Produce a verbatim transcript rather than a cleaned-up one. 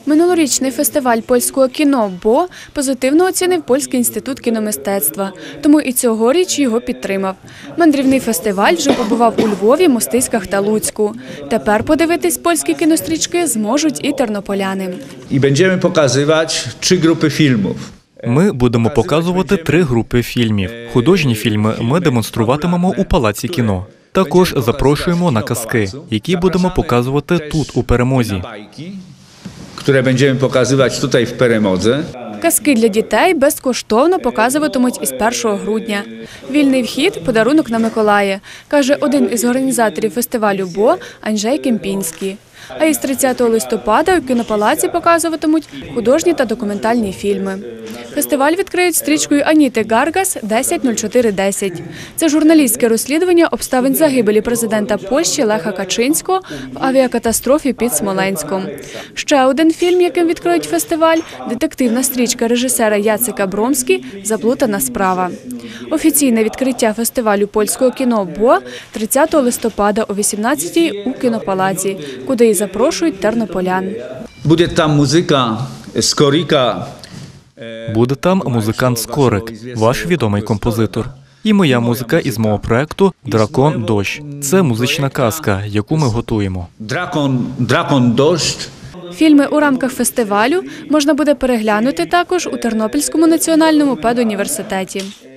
Минулорічний фестиваль польського кіно «Бо» позитивно оцінив Польський інститут кіномистецтва, тому і цьогоріч його підтримав. Мандрівний фестиваль вже побував у Львові, Мостиськах та Луцьку. Тепер подивитись польські кінострічки зможуть і тернополяни. І будемо показувати три групи фільмів. Ми будемо показувати три групи фільмів. Художні фільми ми демонструватимемо у Палаці кіно. Також запрошуємо на казки, які будемо показувати тут, у Перемозі. Które będziemy pokazywać tutaj w Перемозі. Казки для дітей безкоштовно показуватимуть із першого грудня. Вільний вхід – подарунок на Миколая, каже один із організаторів фестивалю «Бо» Анджей Кемпінський. А із тридцятого листопада у кінопалаці показуватимуть художні та документальні фільми. Фестиваль відкриють стрічкою Аніти Гаргас «десять нуль чотири десять». Це журналістське розслідування обставин загибелі президента Польщі Леха Качинського в авіакатастрофі під Смоленськом. Ще один фільм, яким відкриють фестиваль – детективна стрічка режисера Яцека Бромські «Заплутана справа». Офіційне відкриття фестивалю польського кіно «Бо» тридцятого листопада о вісімнадцятій у кінопалаці, куди і запрошують тернополян. Буде там музика Скорика. Буде там музикант Скорик, ваш відомий композитор. І моя музика із мого проєкту «Дракон Дощ». Це музична казка, яку ми готуємо. Дракон, Дракон Дощ. Фільми у рамках фестивалю можна буде переглянути також у Тернопільському національному педуніверситеті.